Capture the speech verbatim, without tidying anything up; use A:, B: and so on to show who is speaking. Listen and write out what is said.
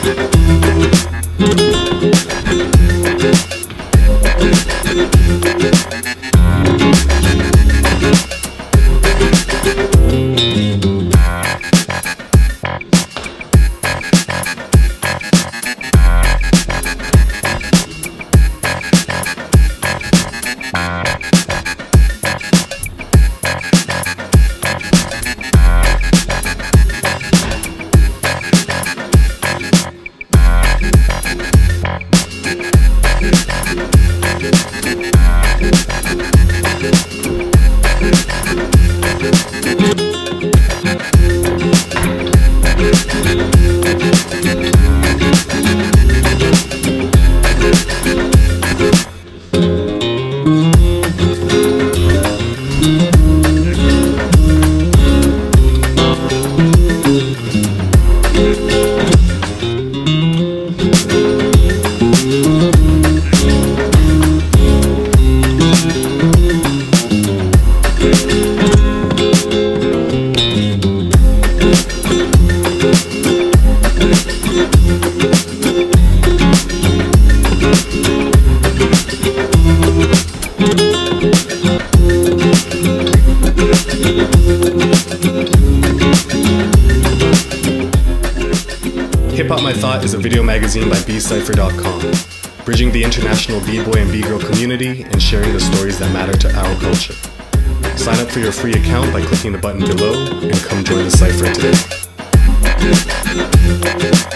A: Hip Hop My Thought is a video magazine by B Cypher dot com, bridging the international b-boy and b-girl community and sharing the stories that matter to our culture. Sign up for your free account by clicking the button below and come join the Cypher today.